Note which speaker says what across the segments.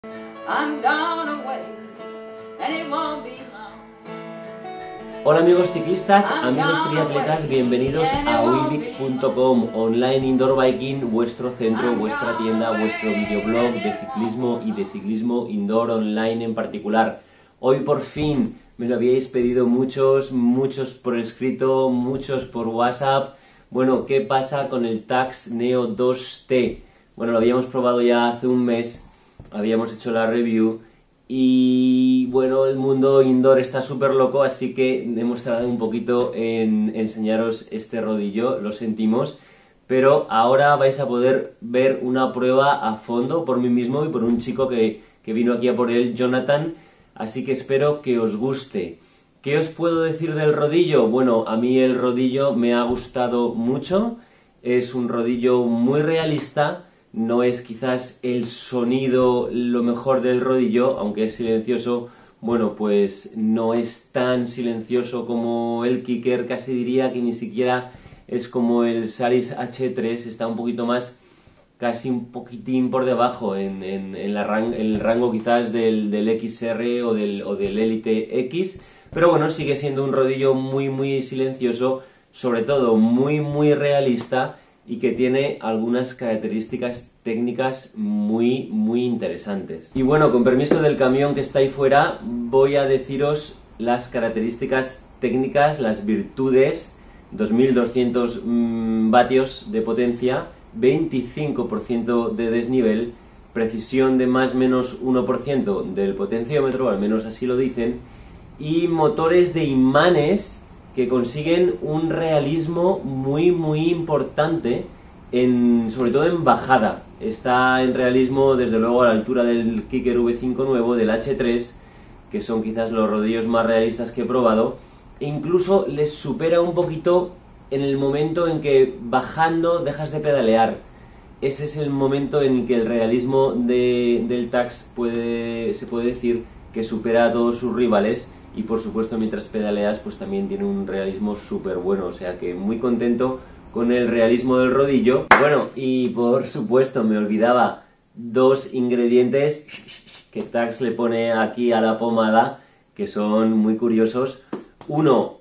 Speaker 1: Hola amigos ciclistas, amigos triatletas, bienvenidos a Uibic.com, online indoor biking, vuestro centro, vuestra tienda, vuestro videoblog de ciclismo y de ciclismo indoor online en particular. Hoy por fin me lo habíais pedido muchos por escrito, muchos por WhatsApp. Bueno, ¿qué pasa con el Tacx Neo 2T? Bueno, lo habíamos probado ya hace un mes, habíamos hecho la review y bueno, el mundo indoor está súper loco, así que hemos tardado un poquito en enseñaros este rodillo, lo sentimos, pero ahora vais a poder ver una prueba a fondo por mí mismo y por un chico que vino aquí a por él, Jonathan, así que espero que os guste. ¿Qué os puedo decir del rodillo? Bueno, a mí el rodillo me ha gustado mucho, es un rodillo muy realista. No es quizás el sonido lo mejor del rodillo, aunque es silencioso, bueno, pues no es tan silencioso como el Kicker, casi diría que ni siquiera es como el Saris H3, está un poquito más, casi un poquitín por debajo en el rango quizás del XR o del Elite X, pero bueno, sigue siendo un rodillo muy silencioso, sobre todo muy realista, y que tiene algunas características técnicas muy interesantes. Y bueno, con permiso del camión que está ahí fuera, voy a deciros las características técnicas, las virtudes. 2200 vatios de potencia, 25% de desnivel, precisión de más o menos 1% del potenciómetro, al menos así lo dicen, y motores de imanes que consiguen un realismo muy importante, sobre todo en bajada. Está en realismo desde luego a la altura del Kicker V5 nuevo, del H3, que son quizás los rodillos más realistas que he probado, e incluso les supera un poquito en el momento en que bajando dejas de pedalear. Ese es el momento en que el realismo del Tacx se puede decir que supera a todos sus rivales. Y por supuesto mientras pedaleas pues también tiene un realismo súper bueno, o sea que muy contento con el realismo del rodillo. Bueno, y por supuesto me olvidaba dos ingredientes que Tacx le pone aquí a la pomada, que son muy curiosos. Uno,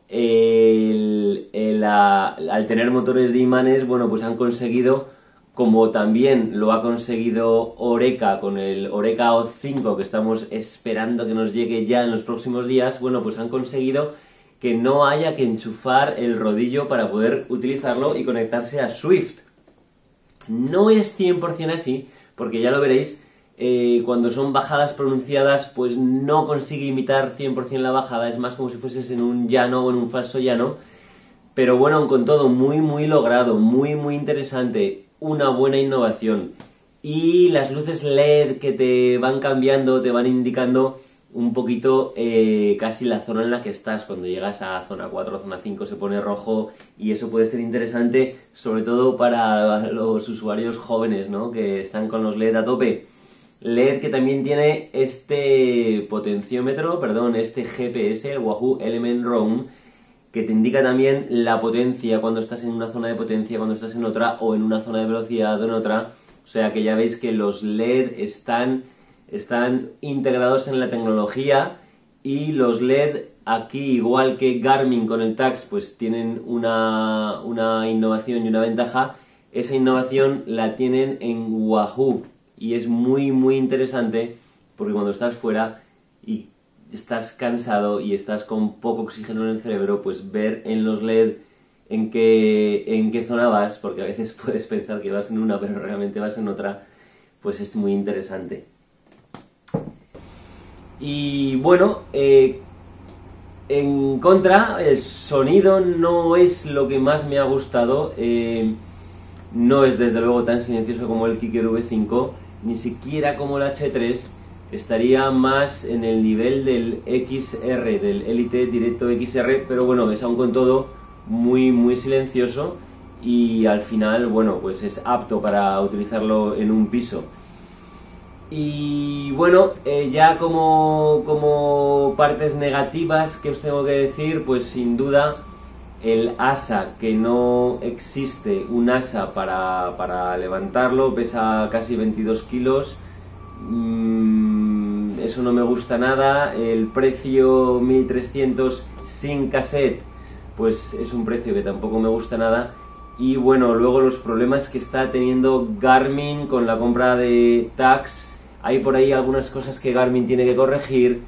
Speaker 1: al tener motores de imanes, bueno, pues han conseguido, como también lo ha conseguido Oreca con el Oreca O5, que estamos esperando que nos llegue ya en los próximos días, bueno, pues han conseguido que no haya que enchufar el rodillo para poder utilizarlo y conectarse a Swift. No es 100% así, porque ya lo veréis, cuando son bajadas pronunciadas, pues no consigue imitar 100% la bajada, es más como si fueses en un llano o en un falso llano, pero bueno, con todo muy logrado, muy interesante. Una buena innovación, y las luces LED que te van cambiando, te van indicando un poquito casi la zona en la que estás. Cuando llegas a zona 4 o zona 5 se pone rojo, y eso puede ser interesante sobre todo para los usuarios jóvenes, ¿no?, que están con los LED a tope. LED que también tiene este potenciómetro, este GPS, el Wahoo Element Roam, que te indica también la potencia cuando estás en una zona de potencia, cuando estás en otra, o en una zona de velocidad o en otra. O sea que ya veis que los LED están integrados en la tecnología, y los LED aquí, igual que Garmin con el Tacx, pues tienen una innovación y una ventaja. Esa innovación la tienen en Wahoo, y es muy interesante, porque cuando estás fuera y estás cansado y estás con poco oxígeno en el cerebro, pues ver en los LED en qué zona vas, porque a veces puedes pensar que vas en una pero realmente vas en otra, pues es muy interesante. Y bueno, en contra, el sonido no es lo que más me ha gustado, no es desde luego tan silencioso como el Kicker V5, ni siquiera como el H3, estaría más en el nivel del XR, del Elite Directo XR, pero bueno, es aún con todo muy silencioso, y al final, bueno, pues es apto para utilizarlo en un piso. Y bueno, ya como partes negativas que os tengo que decir, pues sin duda el asa, que no existe un asa para levantarlo, pesa casi 22 kilos. eso no me gusta nada. El precio 1300 sin cassette, pues es un precio que tampoco me gusta nada. Y bueno, luego los problemas que está teniendo Garmin con la compra de tags. Hay por ahí algunas cosas que Garmin tiene que corregir.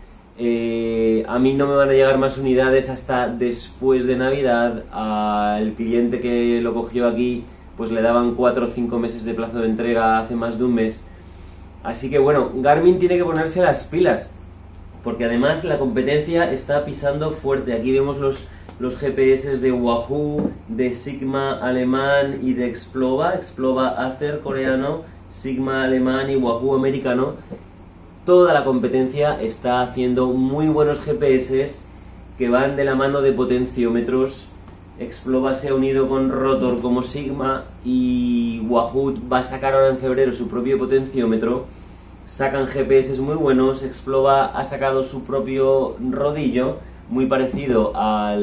Speaker 1: A mí no me van a llegar más unidades hasta después de Navidad. Al cliente que lo cogió aquí, pues le daban 4 o 5 meses de plazo de entrega hace más de un mes. Así que bueno, Garmin tiene que ponerse las pilas, porque además la competencia está pisando fuerte. Aquí vemos los GPS de Wahoo, de Sigma alemán y de Explova Acer coreano, Sigma alemán y Wahoo americano. Toda la competencia está haciendo muy buenos GPS que van de la mano de potenciómetros. Explova se ha unido con Rotor como Sigma y Wahoo va a sacar ahora en febrero su propio potenciómetro. Sacan GPS muy buenos. Explova ha sacado su propio rodillo, muy parecido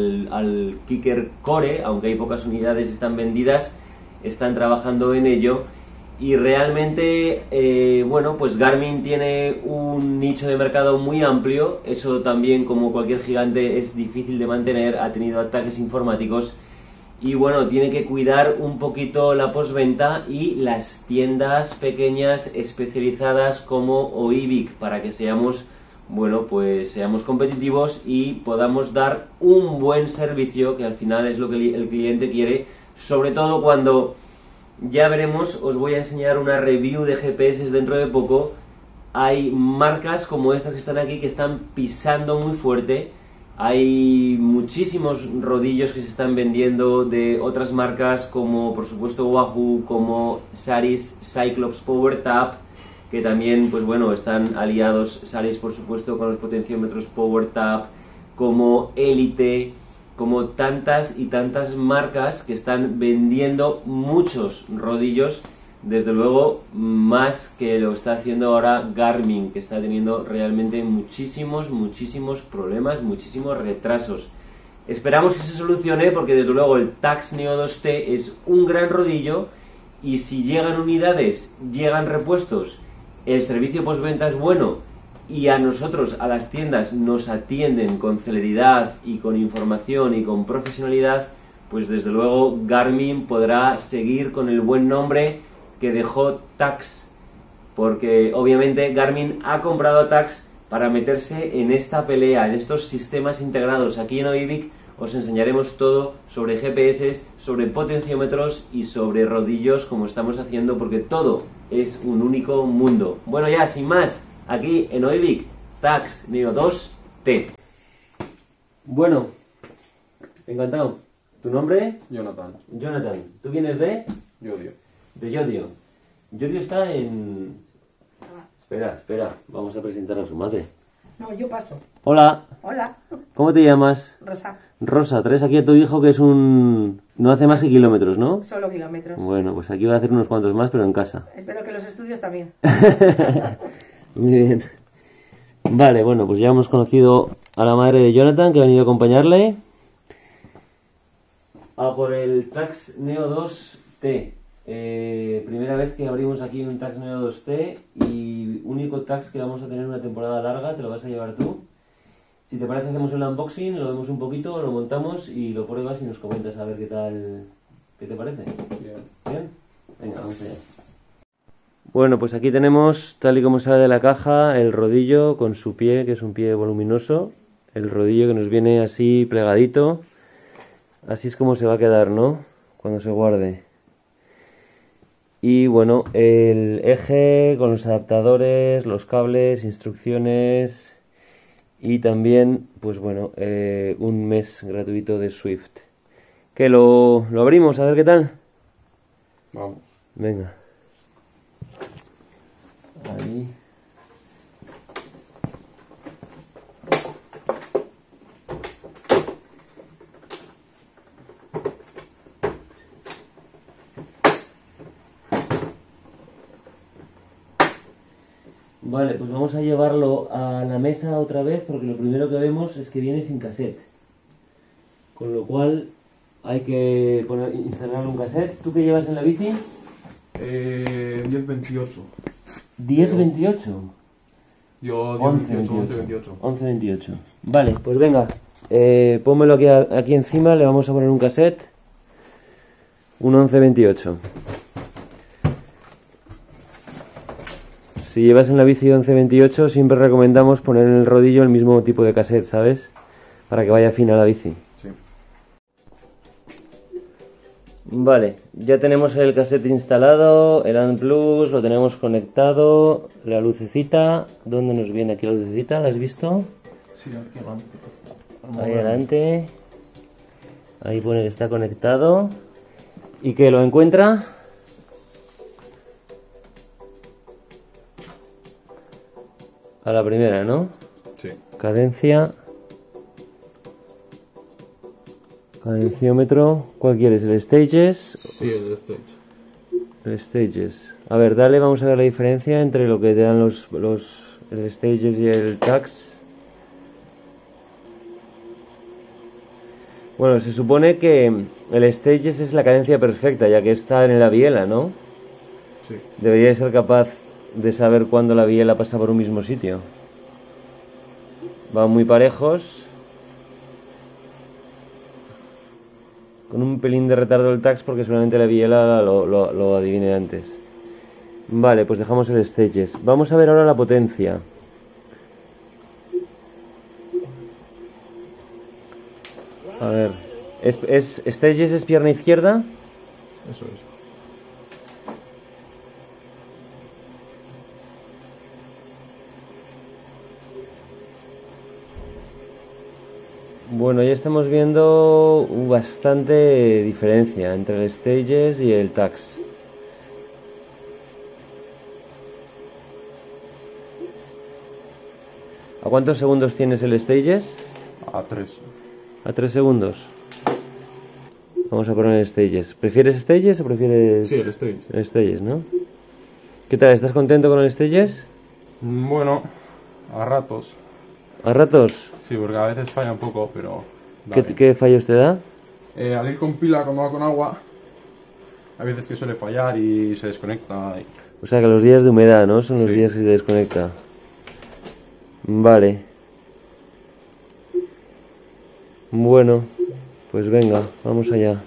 Speaker 1: al Kicker Core, aunque hay pocas unidades, están vendidas, están trabajando en ello. Y realmente, bueno, pues Garmin tiene un nicho de mercado muy amplio. Eso también, como cualquier gigante, es difícil de mantener. Ha tenido ataques informáticos y bueno, tiene que cuidar un poquito la postventa y las tiendas pequeñas especializadas como Oivic, para que seamos, bueno, pues seamos competitivos y podamos dar un buen servicio, que al final es lo que el cliente quiere, sobre todo cuando... Ya veremos, os voy a enseñar una review de GPS dentro de poco. Hay marcas como estas que están aquí que están pisando muy fuerte. Hay muchísimos rodillos que se están vendiendo de otras marcas como por supuesto Wahoo, como Saris Cyclops Power Tap, que también pues bueno están aliados Saris por supuesto con los potenciómetros Power Tap, como Elite, como tantas y tantas marcas que están vendiendo muchos rodillos, desde luego más que lo está haciendo ahora Garmin, que está teniendo realmente muchísimos problemas, muchísimos retrasos. Esperamos que se solucione porque desde luego el Tacx Neo 2T es un gran rodillo y si llegan unidades, llegan repuestos, el servicio postventa es bueno y a nosotros, a las tiendas, nos atienden con celeridad y con información y con profesionalidad, pues desde luego Garmin podrá seguir con el buen nombre que dejó Tacx, porque obviamente Garmin ha comprado a Tacx para meterse en esta pelea, en estos sistemas integrados. Aquí en Oivic os enseñaremos todo sobre GPS, sobre potenciómetros y sobre rodillos, como estamos haciendo, porque todo es un único mundo. Bueno, ya sin más, aquí en Oivic, Tacx Neo 2T. Bueno, encantado. ¿Tu nombre?
Speaker 2: Jonathan.
Speaker 1: Jonathan. ¿Tú vienes de?
Speaker 2: Yodio.
Speaker 1: De Yodio. Yodio está en... Espera, vamos a presentar a su madre.
Speaker 3: No, yo paso.
Speaker 1: Hola.
Speaker 3: Hola.
Speaker 1: ¿Cómo te llamas?
Speaker 3: Rosa.
Speaker 1: Rosa, traes aquí a tu hijo que es un... No hace más que kilómetros, ¿no?
Speaker 3: Solo kilómetros.
Speaker 1: Bueno, pues aquí va a hacer unos cuantos más, pero en casa.
Speaker 3: Espero que los estudios también.
Speaker 1: Muy bien. Vale, bueno, pues ya hemos conocido a la madre de Jonathan, que ha venido a acompañarle a por el Tacx Neo 2T. Primera vez que abrimos aquí un Tacx Neo 2T y único Tacx que vamos a tener una temporada larga, te lo vas a llevar tú. Si te parece hacemos el unboxing, lo vemos un poquito, lo montamos y lo pruebas y nos comentas a ver qué tal, qué te parece.
Speaker 2: Bien.
Speaker 1: ¿Bien? Venga, vamos allá. Bueno, pues aquí tenemos, tal y como sale de la caja, el rodillo con su pie, que es un pie voluminoso. El rodillo que nos viene así plegadito. Así es como se va a quedar, ¿no? Cuando se guarde. Y bueno, el eje con los adaptadores, los cables, instrucciones y también, pues bueno, un mes gratuito de Swift. ¿Qué? ¿Lo abrimos? A ver qué tal.
Speaker 2: Vamos.
Speaker 1: Venga. Ahí. Vale, pues vamos a llevarlo a la mesa otra vez porque lo primero que vemos es que viene sin cassette. Con lo cual hay que instalar un cassette. ¿Tú qué llevas en la bici?
Speaker 2: 1028.
Speaker 1: 1028.
Speaker 2: Yo
Speaker 1: 11.28. 11.28. Vale, pues venga. Pónmelo aquí encima, le vamos a poner un cassette. Un 11.28. Si llevas en la bici 11.28, siempre recomendamos poner en el rodillo el mismo tipo de cassette, ¿sabes? Para que vaya fina la bici.
Speaker 2: Sí.
Speaker 1: Vale, ya tenemos el cassette instalado, el ANT Plus, lo tenemos conectado, la lucecita. ¿Dónde nos viene aquí la lucecita? ¿La has visto?
Speaker 2: Sí, aquí adelante.
Speaker 1: Ahí adelante. Ahí pone que está conectado. ¿Y que lo encuentra? A la primera, ¿no?
Speaker 2: Sí.
Speaker 1: Cadencia. Cadenciómetro. ¿Cuál quieres? ¿El Stages?
Speaker 2: Sí, el stage.
Speaker 1: El Stages. A ver, dale, vamos a ver la diferencia entre lo que te dan el Stages y el Tax. Bueno, se supone que el Stages es la cadencia perfecta, ya que está en la biela, ¿no?
Speaker 2: Sí.
Speaker 1: Debería ser capaz de saber cuándo la biela pasa por un mismo sitio. Van muy parejos. Con un pelín de retardo el tax porque seguramente la biela lo adivine antes. Vale, pues dejamos el Stages. Vamos a ver ahora la potencia. A ver. ¿Stages es pierna izquierda?
Speaker 2: Eso es.
Speaker 1: Bueno, ya estamos viendo bastante diferencia entre el Stages y el Tax. ¿A cuántos segundos tienes el Stages?
Speaker 2: A 3.
Speaker 1: A 3 segundos. Vamos a poner el Stages. ¿Prefieres Stages o prefieres...?
Speaker 2: Sí, el stage.
Speaker 1: El Stages, ¿no? ¿Qué tal? ¿Estás contento con el Stages?
Speaker 2: Bueno, a ratos.
Speaker 1: ¿A ratos?
Speaker 2: Sí, porque a veces falla un poco, pero...
Speaker 1: ¿Qué fallos te da?
Speaker 2: Al ir con pila cuando va con agua, hay veces que suele fallar y se desconecta.
Speaker 1: O sea que los días de humedad, ¿no? Son los
Speaker 2: Sí.
Speaker 1: días que se desconecta. Vale. Bueno, pues venga, vamos allá.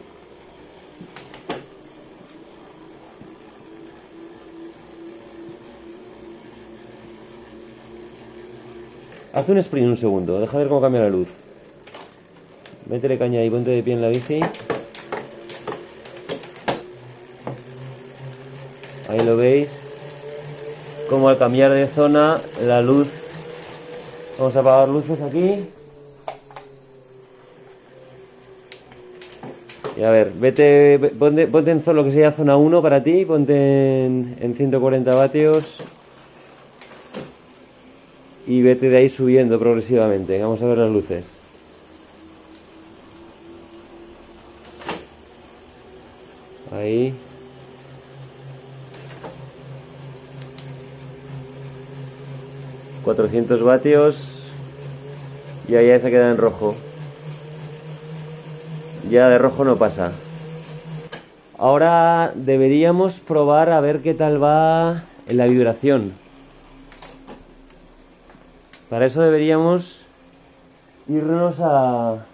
Speaker 1: Haz un sprint un segundo, deja ver cómo cambia la luz. Métele caña ahí, ponte de pie en la bici. Ahí lo veis. Como al cambiar de zona, la luz... Vamos a apagar luces aquí. Y a ver, ponte en lo que sería zona 1 para ti, ponte en 140 vatios. Y vete de ahí subiendo progresivamente. Vamos a ver las luces. Ahí. ...400 vatios... ...y ahí ya se queda en rojo. Ya de rojo no pasa. Ahora deberíamos probar a ver qué tal va en la vibración. Para eso deberíamos irnos a...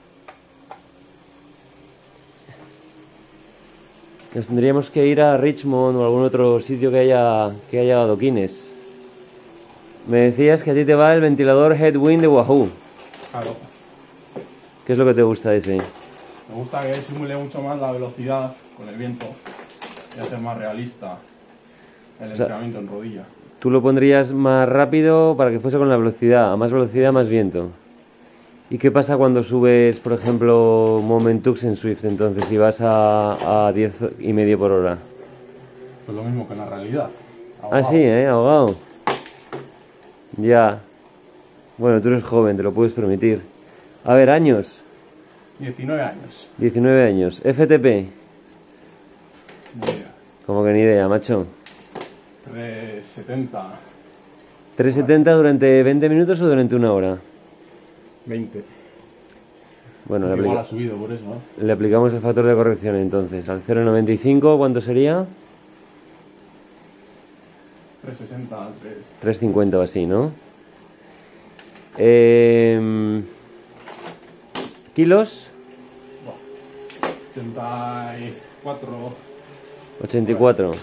Speaker 1: Nos tendríamos que ir a Richmond o algún otro sitio que haya adoquines. Me decías que a ti te va el ventilador Headwind de Wahoo.
Speaker 2: Claro.
Speaker 1: ¿Qué es lo que te gusta de ese?
Speaker 2: Me gusta que simule mucho más la velocidad con el viento y hacer más realista el entrenamiento en rodilla.
Speaker 1: Tú lo pondrías más rápido para que fuese con la velocidad. A más velocidad, más viento. ¿Y qué pasa cuando subes, por ejemplo, Momentux en Swift? Entonces, si vas a 10,5 por hora.
Speaker 2: Pues lo mismo que en la realidad.
Speaker 1: Ah, sí, ahogado. Ya. Bueno, tú eres joven, te lo puedes permitir. A ver, años.
Speaker 2: 19 años.
Speaker 1: 19 años. FTP.
Speaker 2: Muy bien.
Speaker 1: Como que ni idea, macho.
Speaker 2: 370.
Speaker 1: 370 durante 20 minutos o durante una hora.
Speaker 2: 20.
Speaker 1: Bueno,
Speaker 2: Igual ha subido por eso, ¿no?
Speaker 1: le aplicamos el factor de corrección entonces. Al 0,95, ¿cuánto sería?
Speaker 2: 360,
Speaker 1: 350 o así, ¿no? ¿Kilos?
Speaker 2: 84.
Speaker 1: 84.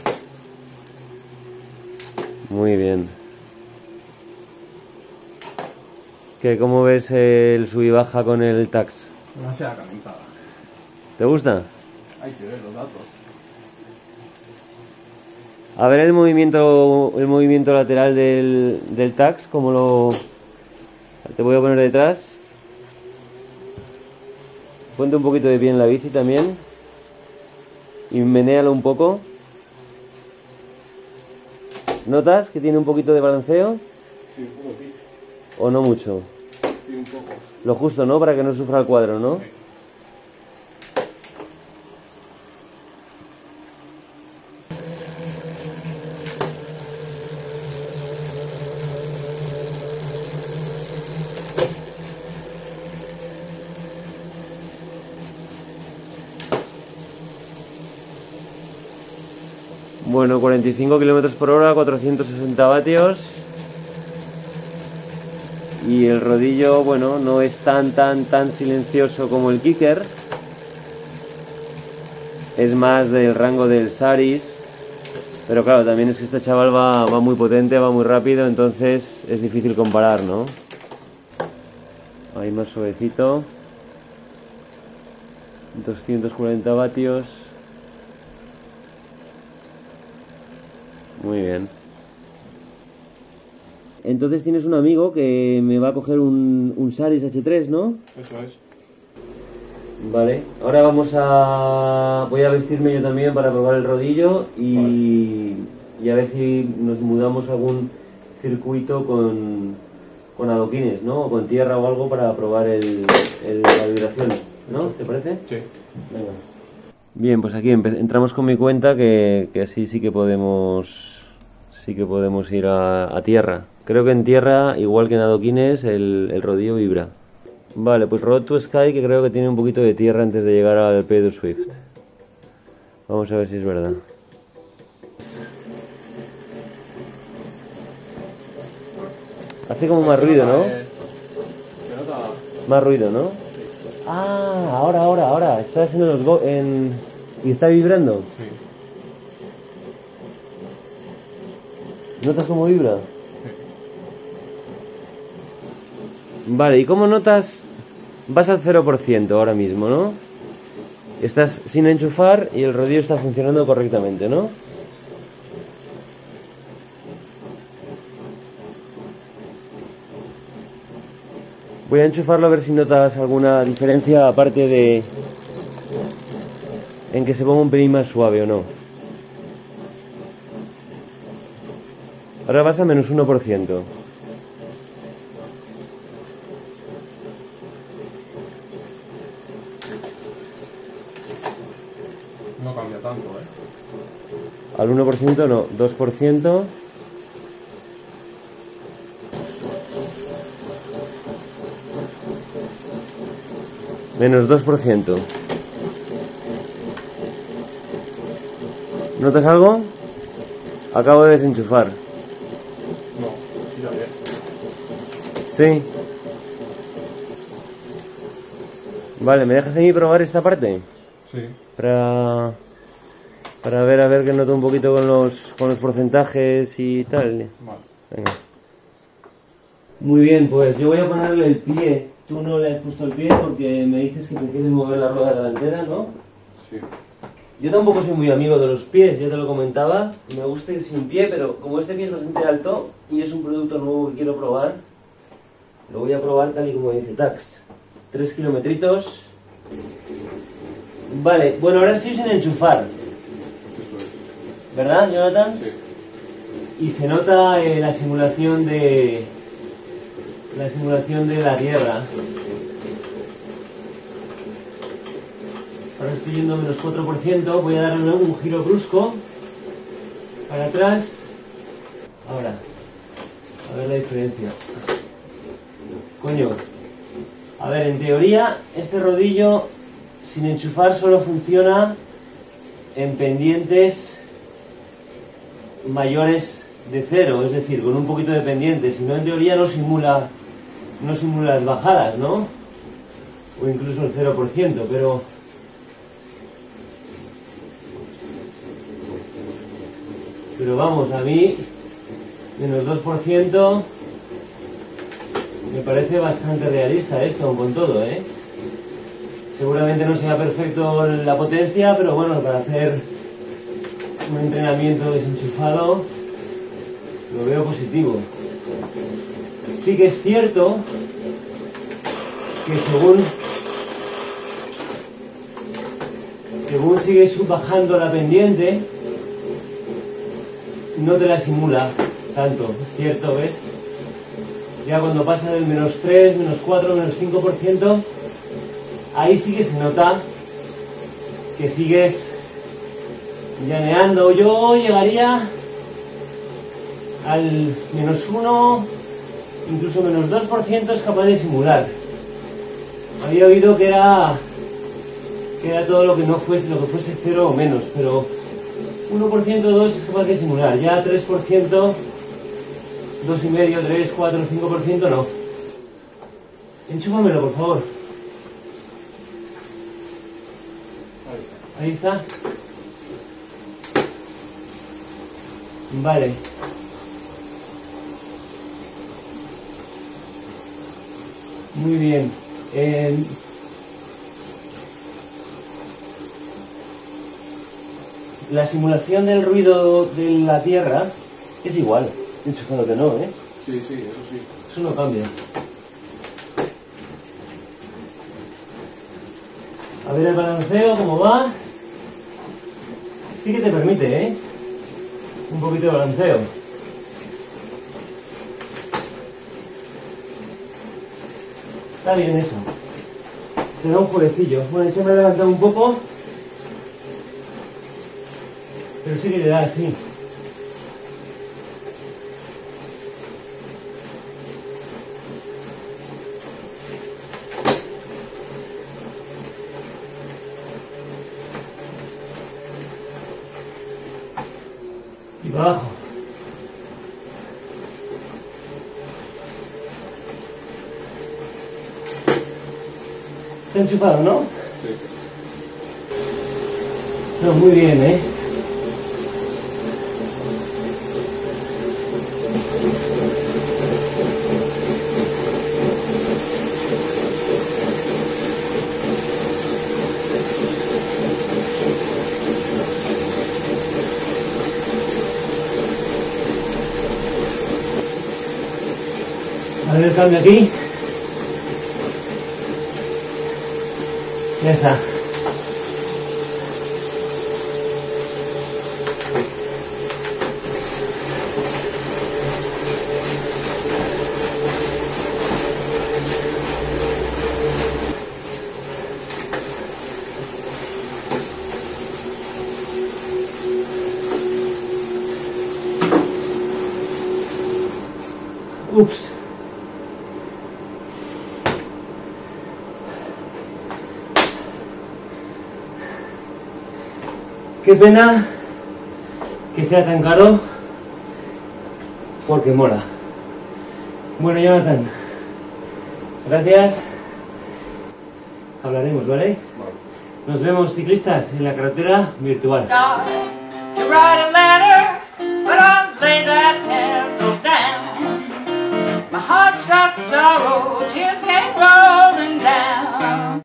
Speaker 1: Muy bien. ¿Cómo ves el sub y baja con el tax?
Speaker 2: Demasiado calentada.
Speaker 1: ¿Te gusta?
Speaker 2: Hay que ver los datos.
Speaker 1: A ver el movimiento lateral del tax, como lo... Te voy a poner detrás. Ponte un poquito de pie en la bici también. Y menéalo un poco. ¿Notas que tiene un poquito de balanceo?
Speaker 2: Sí, un poco, sí.
Speaker 1: ¿O no mucho?
Speaker 2: Sí, un poco.
Speaker 1: Lo justo, ¿no? Para que no sufra el cuadro, ¿no?
Speaker 2: Sí.
Speaker 1: Bueno, 45 km por hora, 460 vatios. Y el rodillo, bueno, no es tan silencioso como el Kicker. Es más del rango del Saris. Pero claro, también es que este chaval va muy potente, va muy rápido, entonces es difícil comparar, ¿no? Ahí más suavecito. 240 vatios. Muy bien. Entonces tienes un amigo que me va a coger un Saris H3, ¿no?
Speaker 2: Eso es.
Speaker 1: Vale, ahora voy a vestirme yo también para probar el rodillo y a ver si nos mudamos a algún circuito con adoquines, ¿no? O con tierra o algo para probar la vibración, ¿no? ¿Te parece?
Speaker 2: Sí.
Speaker 1: Venga. Bien, pues aquí entramos con mi cuenta que así sí que podemos ir a tierra. Creo que en tierra, igual que en adoquines, el rodillo vibra. Vale, pues Road to Sky, que creo que tiene un poquito de tierra antes de llegar al Pedal Swift. Vamos a ver si es verdad. Hace como más ruido, ¿no?
Speaker 2: Se nota.
Speaker 1: Más ruido, ¿no? Ah, ahora. Está haciendo y está vibrando.
Speaker 2: Sí.
Speaker 1: ¿Notas cómo vibra? Vale, ¿y cómo notas? Vas al 0% ahora mismo, ¿no? Estás sin enchufar y el rodillo está funcionando correctamente, ¿no? Voy a enchufarlo a ver si notas alguna diferencia aparte de en que se ponga un pelín más suave o no. Ahora vas a menos 1%.
Speaker 2: No cambia tanto, ¿eh?
Speaker 1: Al 1% no, 2%. Menos 2%. ¿Notas algo? Acabo de desenchufar.
Speaker 2: No, ya ves.
Speaker 1: ¿Sí? Vale, ¿me dejas ahí probar esta parte?
Speaker 2: Sí.
Speaker 1: Para ver, a ver que noto un poquito con los porcentajes y tal.
Speaker 2: Vale.
Speaker 1: Venga. Muy bien, pues yo voy a ponerle el pie. Tú no le has puesto el pie porque me dices que prefieres mover la rueda delantera, ¿no?
Speaker 2: Sí.
Speaker 1: Yo tampoco soy muy amigo de los pies, ya te lo comentaba. Me gusta ir sin pie, pero como este pie es bastante alto y es un producto nuevo que quiero probar, lo voy a probar tal y como dice Tax. 3 kilometritos. Vale, bueno, ahora estoy sin enchufar.
Speaker 2: Eso es.
Speaker 1: ¿Verdad, Jonathan?
Speaker 2: Sí.
Speaker 1: Y se nota la simulación de la tierra. Ahora estoy yendo a menos 4%, voy a darle un giro brusco para atrás. Ahora, a ver la diferencia. Coño, a ver, en teoría este rodillo sin enchufar solo funciona en pendientes mayores de cero, es decir, con un poquito de pendiente, si no en teoría no simula las bajadas, ¿no? O incluso el 0%, pero vamos, a mí menos 2% me parece bastante realista esto, con todo, ¿eh? Seguramente no sea perfecto la potencia, pero bueno, para hacer un entrenamiento desenchufado lo veo positivo. Sí que es cierto que según sigues bajando la pendiente, no te la simula tanto, es cierto, ¿ves? Ya cuando pasa del menos 3, menos 4, menos 5%, ahí sí que se nota que sigues llaneando. Yo llegaría al menos 1, incluso menos 2% es capaz de simular. Había oído que era todo lo que no fuese, lo que fuese 0 o menos, pero 1%, 2% es capaz de simular. Ya 3%, 2,5%, 3, 4, 5% no. Enchúfamelo, por favor. Ahí está. Vale. Muy bien. La simulación del ruido de la tierra es igual, enchufado que no, ¿eh?
Speaker 2: Sí, sí, eso sí.
Speaker 1: Eso no cambia. A ver el balanceo, cómo va. Sí que te permite, ¿eh? Un poquito de balanceo. Está bien eso. Te da un jueguecillo. Bueno, se me ha levantado un poco. Pero sí que le da así. Y para abajo. Está enchufado, ¿no?
Speaker 2: Sí.
Speaker 1: No, muy bien, ¿eh? A ver el cambio aquí. Ya está. Ups. Qué pena que sea tan caro, porque mola. Bueno, Jonathan, gracias. Hablaremos, ¿vale?
Speaker 2: Vale.
Speaker 1: Nos vemos, ciclistas, en la carretera virtual.
Speaker 4: To write a letter, but I lay that pencil down. My heart struck sorrow, tears came rolling.